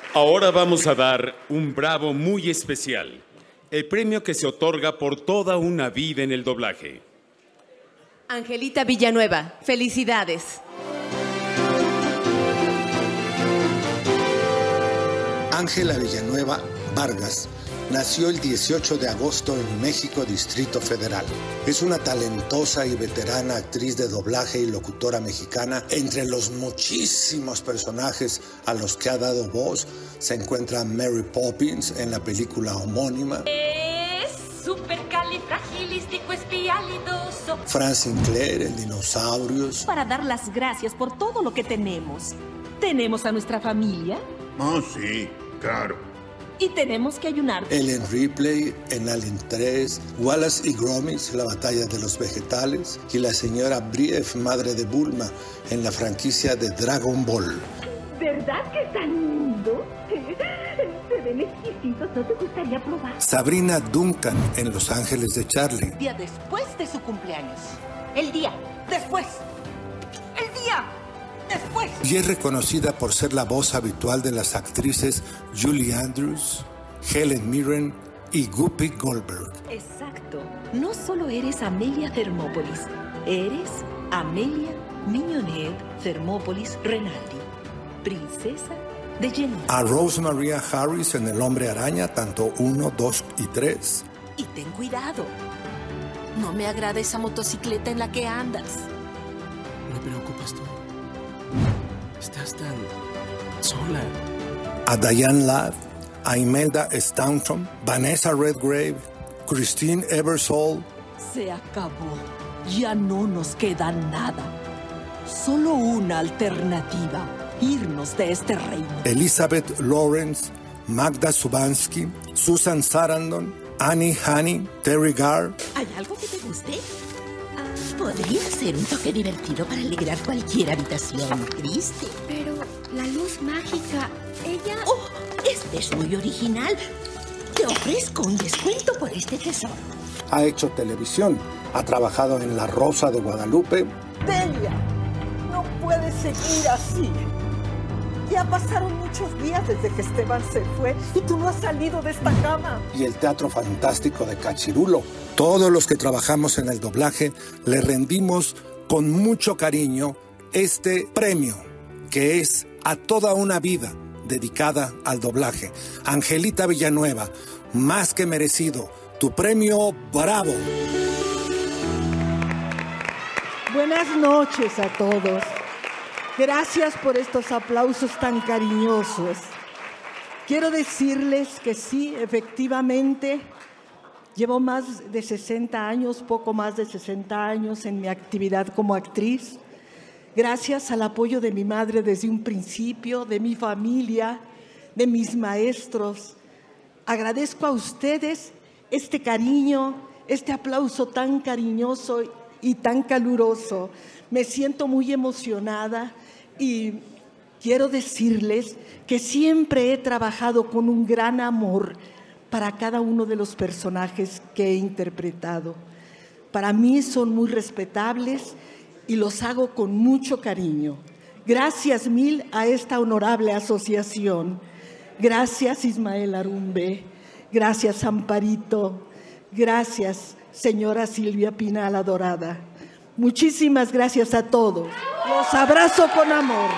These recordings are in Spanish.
Ahora vamos a dar un bravo muy especial, el premio que se otorga por toda una vida en el doblaje. Angelita Villanueva, felicidades. Ángela Villanueva Vargas nació el 18 de agosto en México, Distrito Federal. Es una talentosa y veterana actriz de doblaje y locutora mexicana. Entre los muchísimos personajes a los que ha dado voz se encuentra Mary Poppins en la película homónima. Es supercalifragilísticoespialidoso. Frank Sinclair en Dinosaurios. Para dar las gracias por todo lo que tenemos. Tenemos a nuestra familia. Oh, sí, claro. Y tenemos que ayunar. Ellen Ripley en Alien 3, Wallace y Gromit, la batalla de los vegetales, y la señora Brief, madre de Bulma, en la franquicia de Dragon Ball. ¿Verdad que están lindo? Se ven exquisitos, ¿no te gustaría probar? Sabrina Duncan en Los Ángeles de Charlie. Día después de su cumpleaños. El día después. El día después. Y es reconocida por ser la voz habitual de las actrices Julie Andrews, Helen Mirren y Whoopi Goldberg. Exacto. No solo eres Amelia Thermopolis, eres Amelia Mignonette Thermopolis Renaldi, princesa de Genoa. A Rose Maria Harris en El Hombre Araña, tanto 1, 2 y 3. Y ten cuidado. No me agrada esa motocicleta en la que andas. Me preocupas tú. Estás tan sola. A Diane Ladd, a Imelda Staunton, Vanessa Redgrave, Christine Ebersole. Se acabó. Ya no nos queda nada. Solo una alternativa. Irnos de este reino. Elizabeth Lawrence, Magda Subansky, Susan Sarandon, Annie Haney, Terry Garr. ¿Hay algo que te guste? Podría ser un toque divertido para alegrar cualquier habitación triste. Pero la luz mágica, ella... ¡Oh! Este es muy original. Te ofrezco un descuento por este tesoro. Ha hecho televisión, ha trabajado en La Rosa de Guadalupe. Delia, no puedes seguir así. Ya pasaron muchos días desde que Esteban se fue y tú no has salido de esta cama. Y el Teatro Fantástico de Cachirulo. Todos los que trabajamos en el doblaje le rendimos con mucho cariño este premio, que es a toda una vida dedicada al doblaje. Angelita Villanueva, más que merecido, tu premio Bravo. Buenas noches a todos. Gracias por estos aplausos tan cariñosos. Quiero decirles que sí, efectivamente, llevo más de 60 años, poco más de 60 años en mi actividad como actriz. Gracias al apoyo de mi madre desde un principio, de mi familia, de mis maestros. Agradezco a ustedes este cariño, este aplauso tan cariñoso y tan caluroso. Me siento muy emocionada y quiero decirles que siempre he trabajado con un gran amor para cada uno de los personajes que he interpretado. Para mí son muy respetables y los hago con mucho cariño. Gracias mil a esta honorable asociación. Gracias Ismael Arumbe, gracias Amparito, gracias señora Silvia Pinal Dorada. Muchísimas gracias a todos. Los abrazo con amor.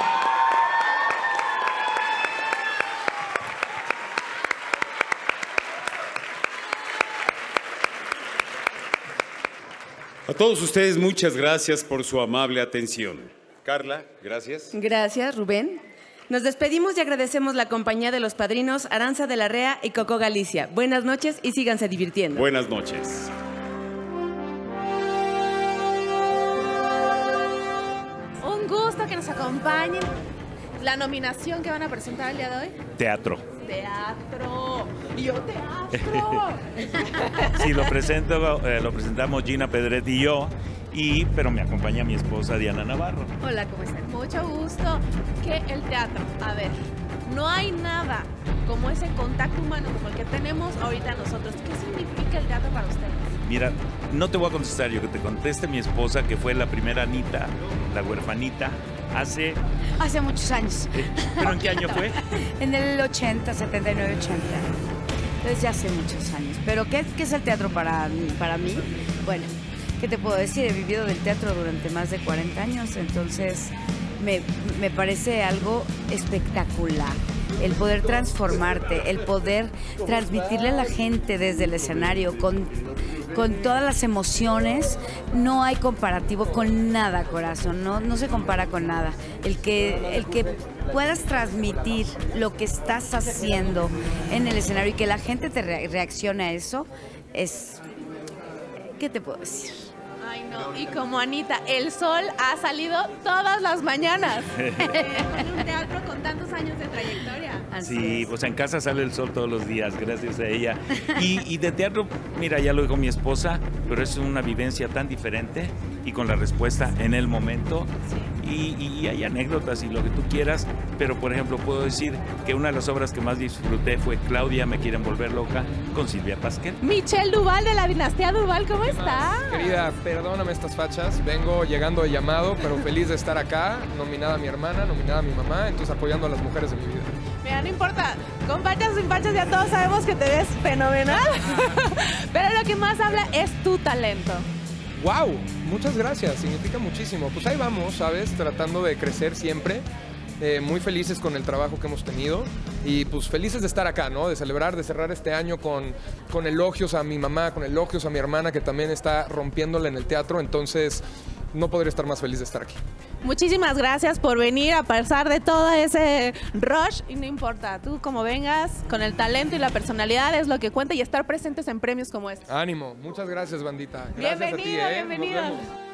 A todos ustedes, muchas gracias por su amable atención. Carla, gracias. Gracias, Rubén. Nos despedimos y agradecemos la compañía de los padrinos Aranza de la Rea y Coco Galicia. Buenas noches y síganse divirtiendo. Buenas noches. Un gusto que nos acompañen. La nominación que van a presentar el día de hoy. Teatro. Teatro. Y yo teatro. Sí, lo presentamos Gina Pedret y yo, pero me acompaña mi esposa Diana Navarro. Hola, ¿cómo están? Mucho gusto. Que el teatro. A ver, no hay nada como ese contacto humano como el que tenemos ahorita nosotros. ¿Qué significa el teatro para ustedes? Mira, no te voy a contestar yo, que te conteste mi esposa, que fue la primera Anita, la huerfanita, Hace muchos años. ¿Pero en qué año fue? En el 80, 79, 80. Entonces ya hace muchos años. ¿Pero qué es el teatro para mí? Bueno, ¿qué te puedo decir? He vivido del teatro durante más de 40 años, entonces me parece algo espectacular. El poder transformarte, el poder transmitirle a la gente desde el escenario con todas las emociones, no hay comparativo con nada, corazón, no se compara con nada. El que puedas transmitir lo que estás haciendo en el escenario y que la gente te reaccione a eso, es... ¿Qué te puedo decir? Ay, no. Y como Anita, el sol ha salido todas las mañanas. En un teatro con tantos años de trayectoria. Sí, pues en casa sale el sol todos los días, gracias a ella. Y de teatro, mira, ya lo dijo mi esposa, pero es una vivencia tan diferente y con la respuesta en el momento. Y hay anécdotas y lo que tú quieras, pero por ejemplo puedo decir que una de las obras que más disfruté fue Claudia, me quieren volver loca, con Silvia Pasquel. Michelle Duval de la dinastía Duval, ¿cómo estás? Querida, perdóname estas fachas, vengo llegando de llamado, pero feliz de estar acá, nominada a mi hermana, nominada a mi mamá, entonces apoyando a las mujeres de mi vida. Mira, no importa, con fachas o sin fachas ya todos sabemos que te ves fenomenal, pero lo que más habla es tu talento. ¡Wow! Muchas gracias, significa muchísimo. Pues ahí vamos, ¿sabes? Tratando de crecer siempre. Muy felices con el trabajo que hemos tenido y pues felices de estar acá, ¿no? De celebrar, de cerrar este año con elogios a mi mamá, con elogios a mi hermana que también está rompiéndola en el teatro, entonces no podría estar más feliz de estar aquí. Muchísimas gracias por venir a pesar de todo ese rush y no importa, tú como vengas, con el talento y la personalidad es lo que cuenta y estar presentes en premios como este. Ánimo, muchas gracias, bandita. Gracias Bienvenido, a ti, bienvenido. Nos vemos.